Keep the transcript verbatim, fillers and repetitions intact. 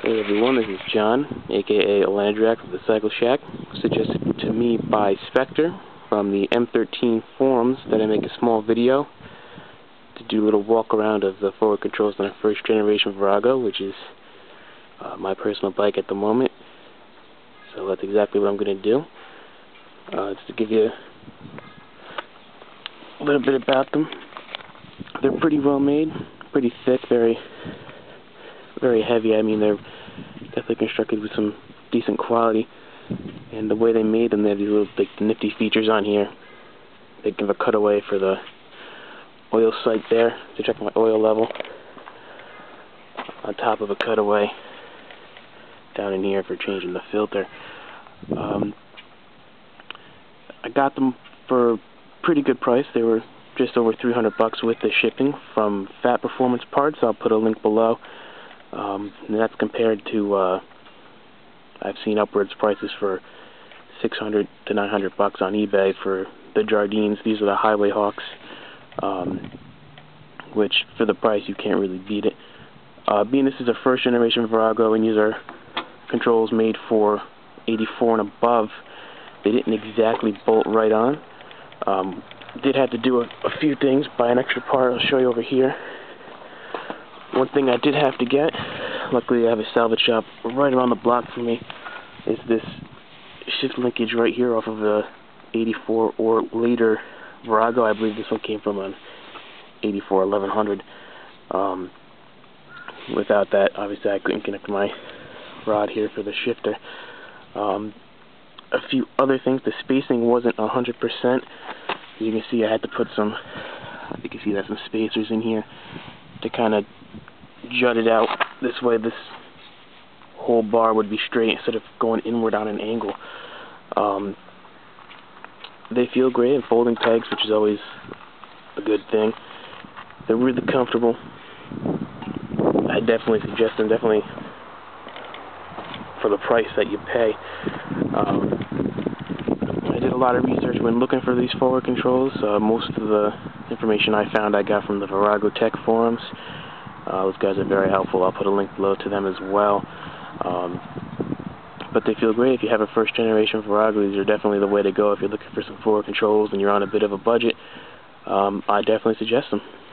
Hey everyone, this is John, aka Alandrak of the Psycle Shack, suggested to me by Spectre from the M thirteen forums that I make a small video to do a little walk around of the forward controls on a first generation Virago, which is uh, my personal bike at the moment. So that's exactly what I'm going to do. Uh, just to give you a little bit about them. They're pretty well made, pretty thick, very very heavy. I mean, they're definitely constructed with some decent quality, and the way they made them, they have these little big nifty features on here. They give a cutaway for the oil sight there to check my oil level, on top of a cutaway down in here for changing the filter. Um, I got them for a pretty good price. They were just over three hundred bucks with the shipping from Phat Performance Parts. I'll put a link below. Um, and that's compared to, uh, I've seen upwards prices for six hundred to nine hundred bucks on eBay for the Jardines. These are the Highway Hawks, um, which for the price you can't really beat it. Uh, being this is a first generation Virago and these are controls made for eighty-four and above, they didn't exactly bolt right on. Um, did have to do a, a few things, buy an extra part. I'll show you over here. One thing I did have to get, luckily I have a salvage shop right around the block from me, is this shift linkage right here off of the eighty-four or later Virago. I believe this one came from an eighty-four eleven hundred. Um, without that, obviously I couldn't connect my rod here for the shifter. Um, a few other things, the spacing wasn't one hundred percent. As you can see, I had to put some, you can see that some spacers in here to kind of jut it out. This way this whole bar would be straight instead of going inward on an angle. Um, they feel great in folding pegs, which is always a good thing. They're really comfortable. I definitely suggest them, definitely for the price that you pay. Um, I did a lot of research when looking for these forward controls. Uh, most of the information I found I got from the Virago Tech forums. Uh, those guys are very helpful. I'll put a link below to them as well. Um, but they feel great. If you have a first generation Virago, these are definitely the way to go if you're looking for some forward controls and you're on a bit of a budget. Um, I definitely suggest them.